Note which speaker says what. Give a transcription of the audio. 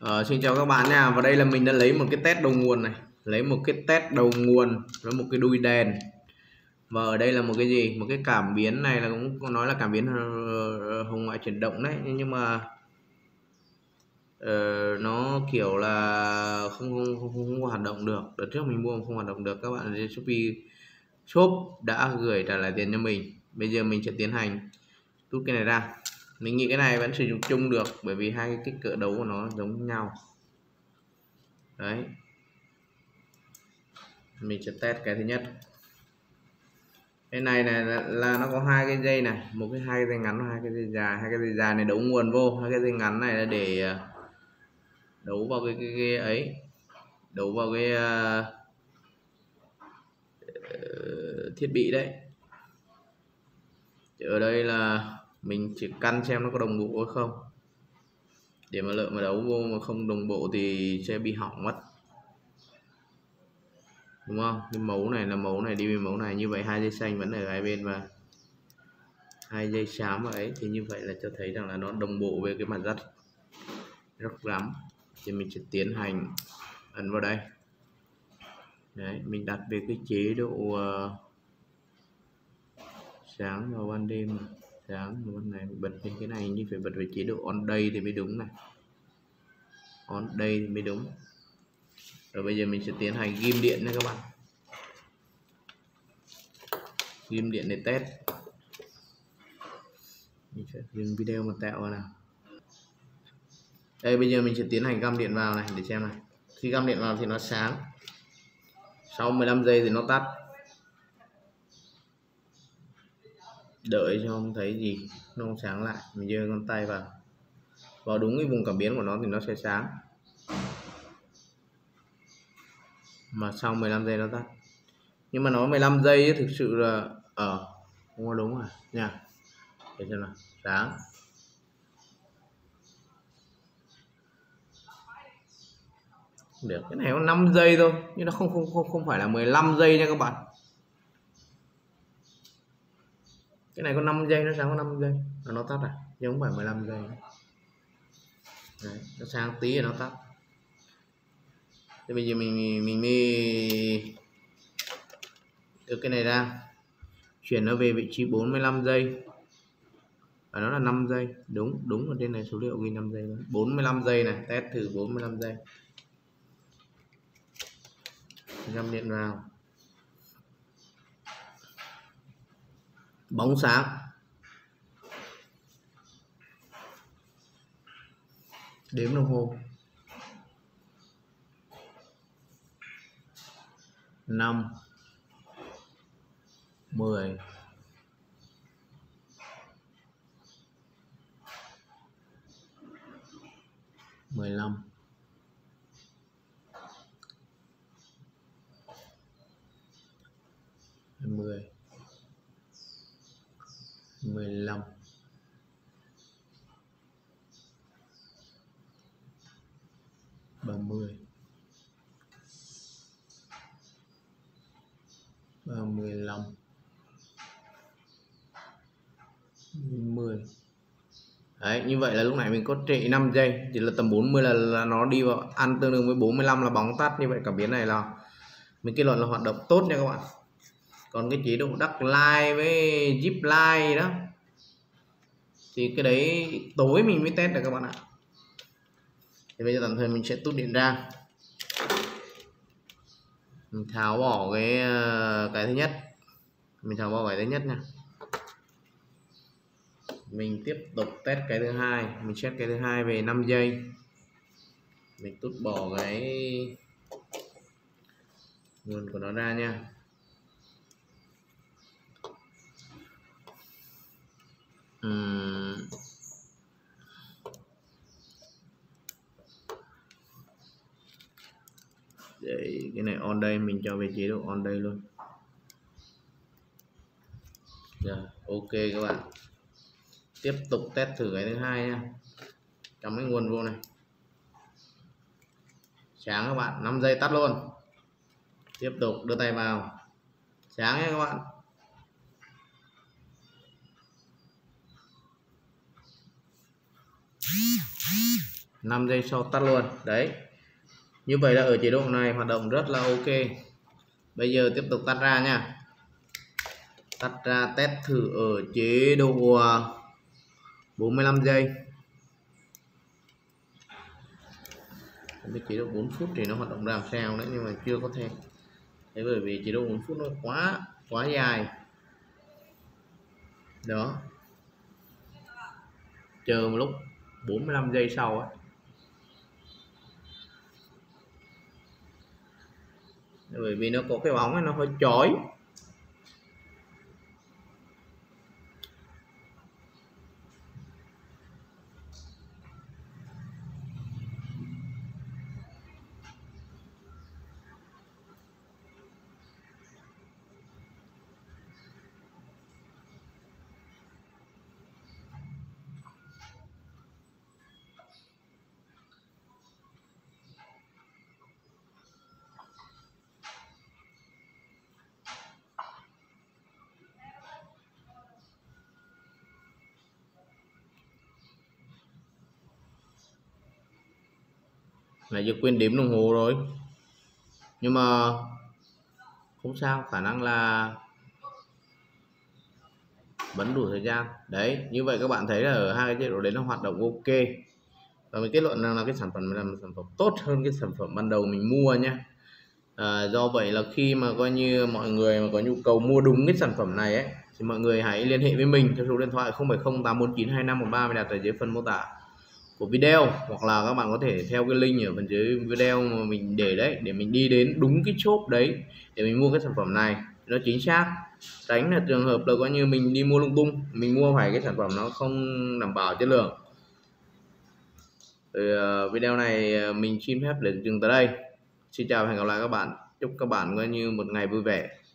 Speaker 1: Xin chào các bạn nha. Và đây là mình đã lấy một cái test đầu nguồn này, lấy một cái test đầu nguồn với một cái đuôi đèn. Và ở đây là một cái gì, một cái cảm biến này là cũng có nói là cảm biến hồng ngoại chuyển động đấy, nhưng mà nó kiểu là không hoạt động được. Đợt trước mình mua không hoạt động được, các bạn ở trên Shopee shop đã gửi trả lại tiền cho mình. Bây giờ mình sẽ tiến hành rút cái này ra. Mình nghĩ cái này vẫn sử dụng chung được, bởi vì hai cái kích cỡ đấu của nó giống nhau đấy. Mình sẽ test cái thứ nhất. Cái này là nó có hai cái dây này, một cái hai cái dây ngắn, hai cái dây dài. Hai cái dây dài này đấu nguồn vô, hai cái dây ngắn này là để đấu vào cái ấy, đấu vào cái thiết bị đấy. Ở đây là mình chỉ căn xem nó có đồng bộ hay không, để mà lỡ mà đấu vô mà không đồng bộ thì sẽ bị hỏng mất, đúng không? Cái mấu này là mấu này đi với mấu này, như vậy hai dây xanh vẫn ở hai bên và hai dây xám ấy, thì như vậy là cho thấy rằng là nó đồng bộ với cái mặt rất lắm. Thì mình sẽ tiến hành ấn vào đây đấy, mình đặt về cái chế độ sáng vào ban đêm, sáng vào ban ngày. Bật lên cái này như phải bật về chế độ on day thì mới đúng này, on day thì mới đúng. Rồi bây giờ mình sẽ tiến hành ghim điện nha các bạn, ghim điện để test. Mình sẽ dừng video một tẹo vào nào. Đây bây giờ mình sẽ tiến hành găm điện vào này để xem này. Khi găm điện vào thì nó sáng, sau 15 giây thì nó tắt. Đợi cho không thấy gì, nó không sáng lại, mình giơ con tay vào đúng cái vùng cảm biến của nó thì nó sẽ sáng, mà sau 15 giây nó tắt. Nhưng mà nó 15 giây ấy, thực sự là không có đúng rồi nha. Để xem nào, sáng được. Cái này có 5 giây thôi, nhưng nó không phải là 15 giây nha các bạn. Cái này có 5 giây, nó sáng có 5 giây là nó tắt à, nhưng không phải 15 giây. Đấy, nó sáng tí rồi nó tắt. Thì bây giờ mình mới được cái này ra, chuyển nó về vị trí 45 giây và nó là 5 giây. Đúng ở trên này số liệu ghi 5 giây đó. 45 giây này, test thử 45 giây. Găm điện vào, bóng sáng, đếm đồng hồ 5 10 15 20 15 30 35 10. Đấy, như vậy là lúc này mình có trễ 5 giây, chỉ là tầm 40 là nó đi vào ăn tương đương với 45 là bóng tắt. Như vậy cảm biến này là mình kết luận là hoạt động tốt nha các bạn. Còn cái chế độ Dark Light với Zip Light đó thì cái đấy tối mình mới test được các bạn ạ. Thì bây giờ tạm thời mình sẽ tút điện ra, mình tháo bỏ cái thứ nhất, mình tháo bỏ cái thứ nhất nha. Mình tiếp tục test cái thứ hai, mình set cái thứ hai về 5 giây. Mình tút bỏ cái nguồn của nó ra nha. Để cái này on đây, mình cho về chế độ on đây luôn. Rồi, ok các bạn. Tiếp tục test thử cái thứ hai nha. Trong cái nguồn vô này, sáng các bạn, 5 giây tắt luôn. Tiếp tục đưa tay vào, sáng nha các bạn. 5 giây sau tắt luôn. Đấy, như vậy là ở chế độ này hoạt động rất là ok. Bây giờ tiếp tục tắt ra nha. Tắt ra test thử ở chế độ 45 giây. Cái chế độ 4 phút thì nó hoạt động làm sao đấy, nhưng mà chưa có thêm. Thế bởi vì chế độ 4 phút nó quá dài. Đó, chờ một lúc 45 giây sau ấy. Bởi vì nó có cái bóng ấy, nó hơi chói. Này giờ quên đếm đồng hồ rồi, nhưng mà không sao, khả năng là vẫn đủ thời gian. Đấy, như vậy các bạn thấy là ở hai cái chế độ đấy nó hoạt động ok, và mình kết luận rằng là cái sản phẩm này là một sản phẩm tốt hơn cái sản phẩm ban đầu mình mua nhé. Do vậy là khi mà coi như mọi người mà có nhu cầu mua đúng cái sản phẩm này ấy, thì mọi người hãy liên hệ với mình theo số điện thoại 0708492513 mình đặt ở dưới phần mô tả của video, hoặc là các bạn có thể theo cái link ở phần dưới video mà mình để đấy, để mình đi đến đúng cái shop đấy để mình mua cái sản phẩm này nó chính xác, tránh là trường hợp là coi như mình đi mua lung tung, mình mua phải cái sản phẩm nó không đảm bảo chất lượng. Video này mình xin phép để dừng tới đây. Xin chào và hẹn gặp lại các bạn. Chúc các bạn coi như một ngày vui vẻ.